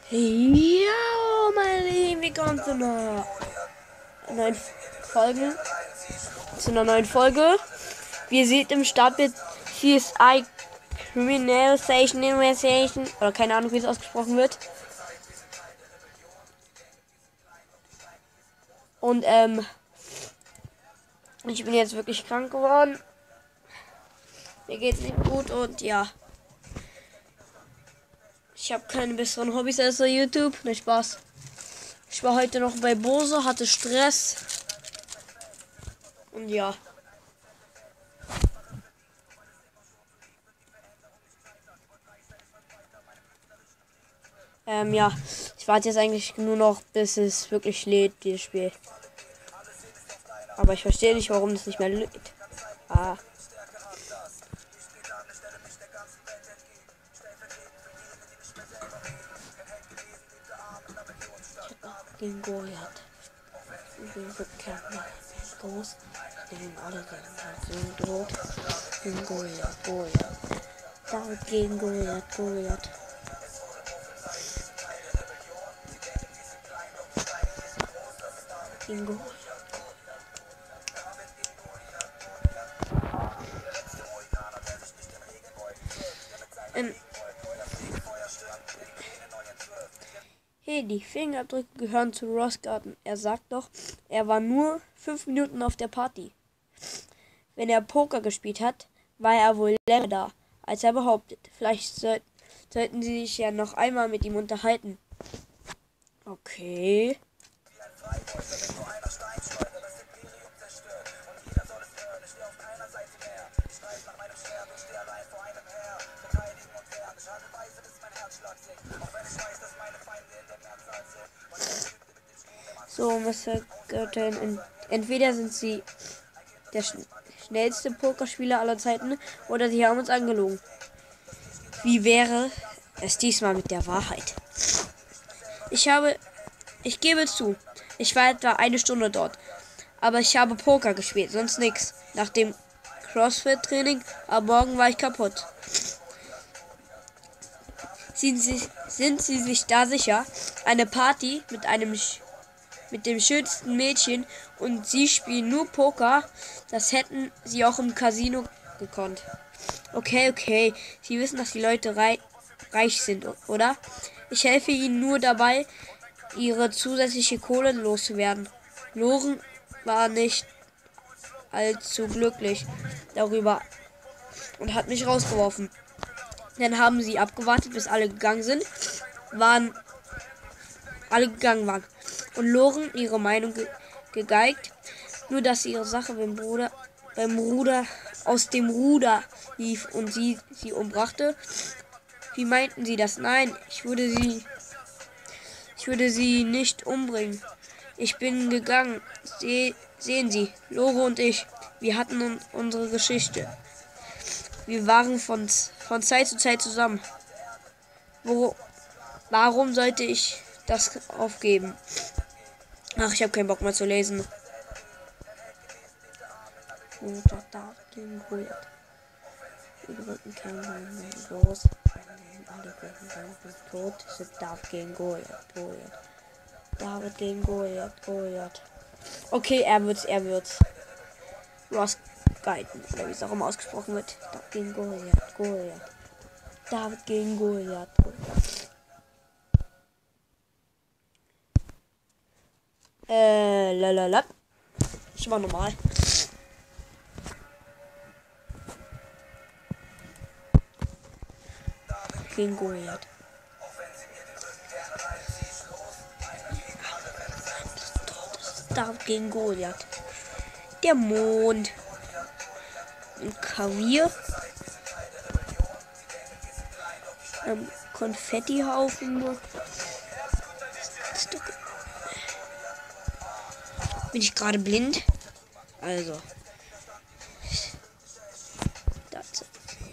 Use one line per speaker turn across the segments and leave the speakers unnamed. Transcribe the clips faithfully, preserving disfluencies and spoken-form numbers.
Ja, meine Lieben, willkommen zu einer neuen Folge. Zu einer neuen Folge. Wie ihr seht im Startbild C S I Criminal Station Investigation. Oder keine Ahnung, wie es ausgesprochen wird. Und ähm, ich bin jetzt wirklich krank geworden. Mir geht's nicht gut und ja. Ich habe keine besseren Hobbys als so YouTube. Ne, Spaß. Ich war heute noch bei Bose, hatte Stress. Und ja. Ähm, ja. Ich warte jetzt eigentlich nur noch, bis es wirklich lädt, dieses Spiel. Aber ich verstehe nicht, warum das nicht mehr lädt. Ah. Gegen Goliath. Wir bekämpfen groß. Gegen alle sind tot. Gegen Goliath, Goliath. David gegen Goliath, Goliath. Gegen Goliath. Ähm. Hey, die Fingerabdrücke gehören zu Ross Garten. Er sagt doch, er war nur fünf Minuten auf der Party. Wenn er Poker gespielt hat, war er wohl länger da, als er behauptet. Vielleicht soll, sollten sie sich ja noch einmal mit ihm unterhalten. Okay. So, Mister Götten, entweder sind sie der schn schnellste Pokerspieler aller Zeiten oder sie haben uns angelogen. Wie wäre es diesmal mit der Wahrheit? Ich habe, ich gebe zu, ich war etwa eine Stunde dort, aber ich habe Poker gespielt, sonst nichts. Nach dem CrossFit-Training am Morgen war ich kaputt. Sind Sie, sind Sie sich da sicher? Eine Party mit einem mit dem schönsten Mädchen und Sie spielen nur Poker? Das hätten Sie auch im Casino gekonnt. Okay, okay. Sie wissen, dass die Leute rei reich sind, oder? Ich helfe Ihnen nur dabei, ihre zusätzliche Kohle loszuwerden. Loren war nicht allzu glücklich darüber und hat mich rausgeworfen. Dann haben sie abgewartet, bis alle gegangen sind, waren alle gegangen waren und Loren ihre Meinung ge gegeigt, nur dass ihre Sache beim Bruder beim Ruder aus dem Ruder lief und sie sie umbrachte. Wie meinten sie das? Nein, ich würde sie ich würde sie nicht umbringen. Ich bin gegangen. Se sehen Sie, Lore und ich, wir hatten un unsere Geschichte. Wir waren von, von Zeit zu Zeit zusammen. Wo, warum sollte ich das aufgeben? Ach, ich habe keinen Bock mehr zu lesen. Übrigen kämpfen los. Alle sind tot. Es darf gegen Goliath. Goliath. David gegen Goliath. Goliath. Okay, er wird's, er wird's. Ross Garten, oder wie es auch immer ausgesprochen wird. David gegen Goliath. Goliath. David gegen Goliath. Äh, lalala. Ich war normal. Gegen Goliath. David gegen Goliath. Der Mond. Ein Klavier. Ein Konfettihaufen. Bin ich gerade blind? Also. Das.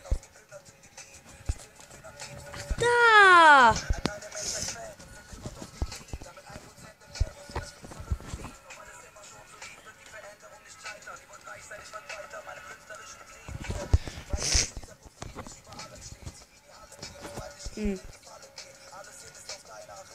Da! Hm.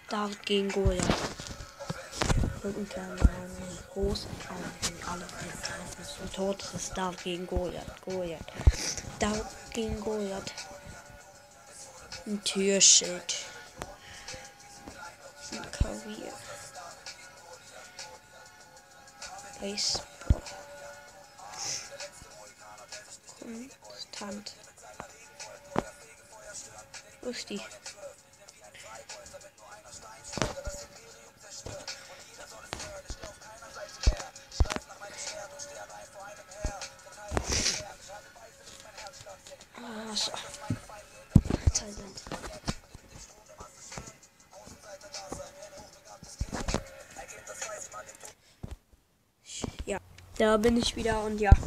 David gegen Goliath. Und dann groß auf alle Fälle und tot ist David gegen Goliath. Goliath. David gegen Goliath. Ein Türschild. Ein Klavier. Baseball. Konstant. Wo ist die? Ah, so. Talent. Ja, da bin ich wieder und ja.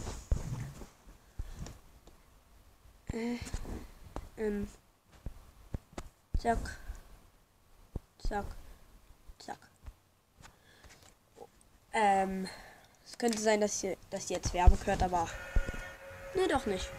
Äh, ähm. Zack. Zack. Zack. Ähm. Es könnte sein, dass ihr, dass ihr jetzt Werbung hört, aber. Nee, doch nicht.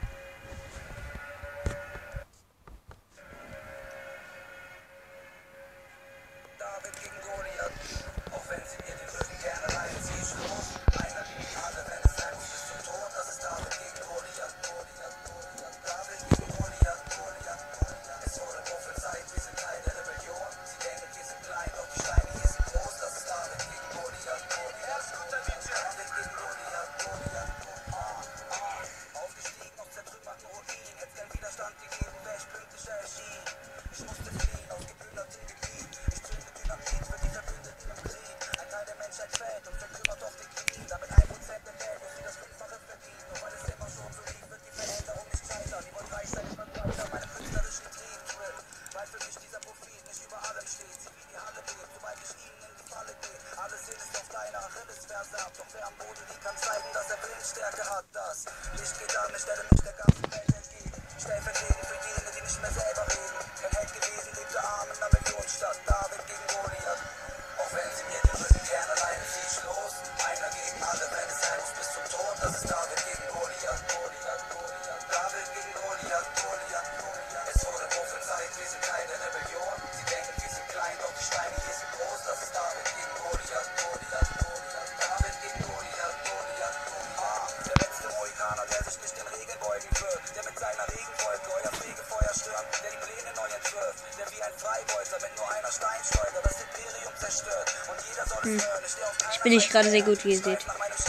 Hm. Ich bin nicht gerade sehr gut, wie ihr seht.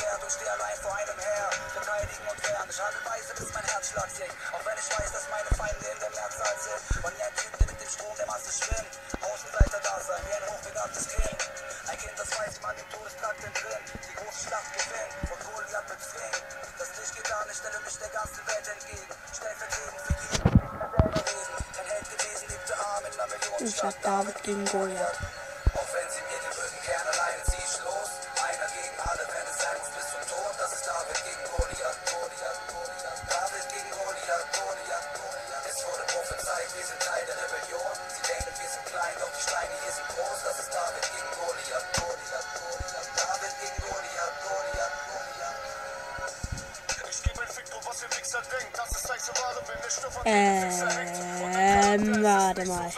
Ich hab David gegen Goliath. Ähm, warte mal.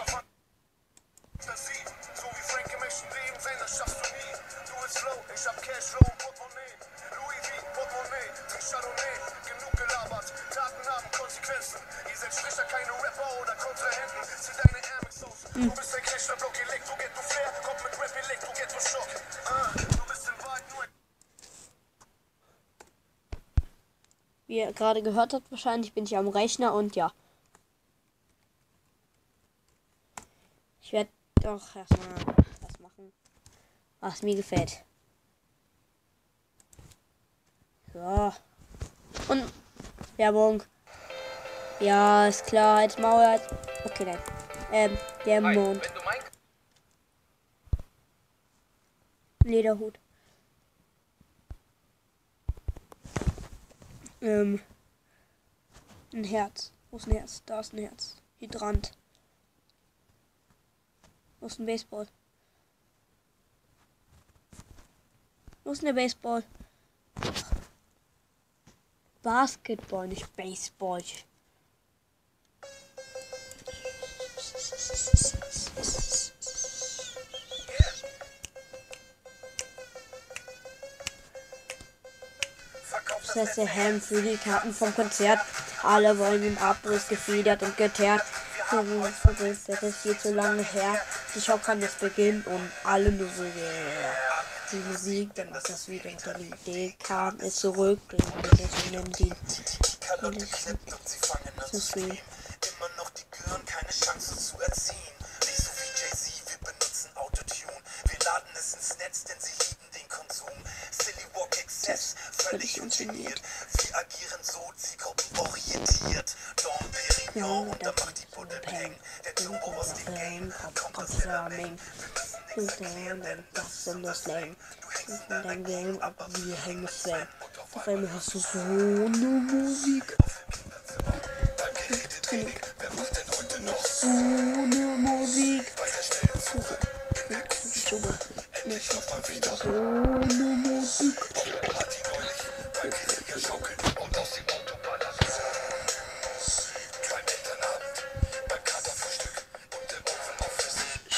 Hm. Wie ihr gerade gehört habt, wahrscheinlich bin ich am Rechner und ja. Ich werde doch erstmal was machen, was mir gefällt. So. Und Werbung. Ja, ist klar. Jetzt Mauer. Okay, nein. Ähm, der Mond. Lederhut. Ähm. Ein Herz. Wo ist ein Herz? Da ist ein Herz. Hydrant. Wo ist ein Baseball? Wo ist eine Baseball? Basketball, nicht Baseball. Setze Helm für die Karten vom Konzert. Alle wollen den Abriss gefedert und geteert. Das ist viel zu lange her. Die Show kann jetzt beginnen und alle nur so yeah. Die Musik, dann ist das wieder unter die Idee, kam es zurück, in die so sweet.
Immer noch die Gehirn, keine Chance zu erziehen. Nicht so wie Jay-Z, wir benutzen Autotune. Wir laden es ins Netz, denn sie lieben den Konsum. Silly Walk Excess, völlig ungeniert. Wir agieren so zielgruppenorientiert. Dom Perignon, und da macht die Buddel Peng. Der Turbo aus dem Game kommt aus Flaming. Wir müssen das in das Lane. Und dein Game, aber wir hängen Sven.
Auf einmal hast du so eine Musik.
Training. Wer macht denn heute noch
So eine Musik.
Ich hab mal wieder
So eine Musik.
hat die neulich beim Kiel geschaukelt und aus dem Auto ballert. Beim Elternabend, beim Katerfrühstück und im Open Office.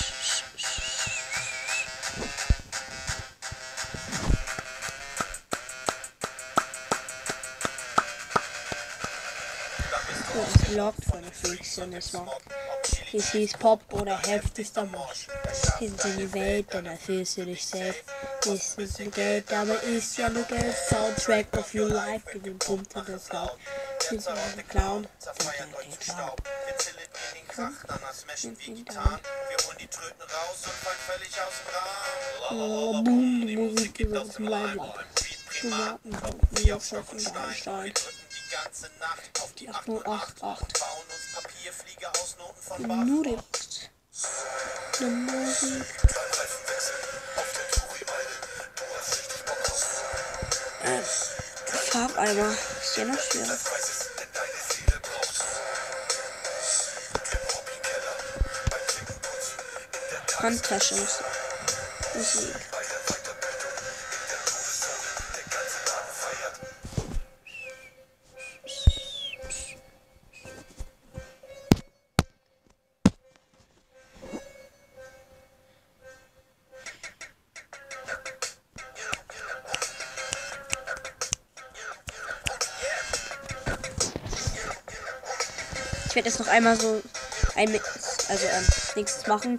Das ist lockt von der Fiction, es lockt. Es hieß Pop oder heftigster Mosch. Sie sind in die Welt, denn da fühlst du dich safe. Ist nicht nur Geld, aber ist ja nur Geld. Soundtrack of your life, in den Punkten des Lauf. Sind wir ein Clown, sind wir ein Clown.
Wir zählen in den Krach, danach smashen wie Gitarren. Wir holen die Tröten raus und fallen völlig aus dem Rahmen.
Boom, die Musik geht aus dem Leib.
Primaten,
wir schaffen Stein.
die ganze Nacht auf die
acht null acht acht.
bauen uns Papierflieger aus Noten von Bach.
Nur jetzt. Die Musik. Äh, Farbeimer. Ist ja noch schwerer. Handtasche. Musik. Ich werde jetzt noch einmal so ein Mix, also ähm, nichts machen.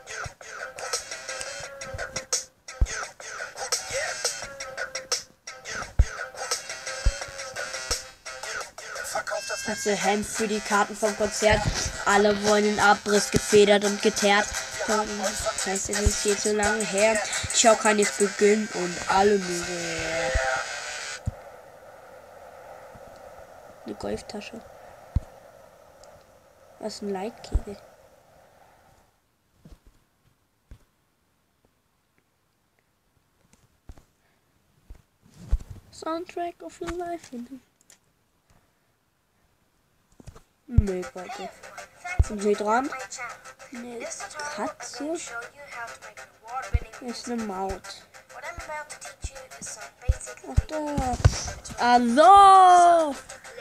Setze Helm für die Karten vom Konzert. Alle wollen den Abriss gefedert und geteert. Das heißt, es ist viel zu lange her. Die Show kann jetzt beginnen und alle müde. Eine Golftasche. Was ist ein Leitkegel? Soundtrack of your life. Nee, warte. Ein Hydrant. Eine Katze. Ist eine Maut. Ach da. Hallo!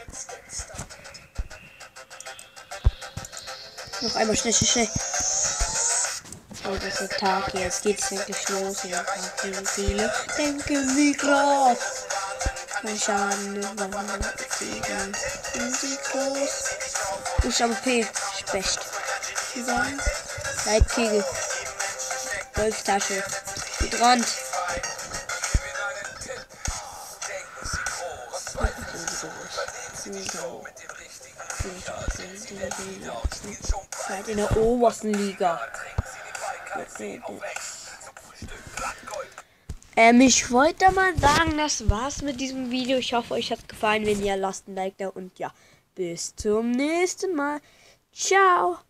Noch einmal schnell, schnell, schnell. Oh, das ist der Tag. Jetzt geht's endlich los. Ja, viele denken wie groß. Mein Schaden, Musik groß. Buchstabe P. Specht. Leitkegel. Golftasche. Hydrant. In der obersten Liga. Ähm, ich wollte mal sagen, das war's mit diesem Video. Ich hoffe, euch hat's gefallen. Wenn ja, lasst ein Like da und ja, bis zum nächsten Mal. Ciao.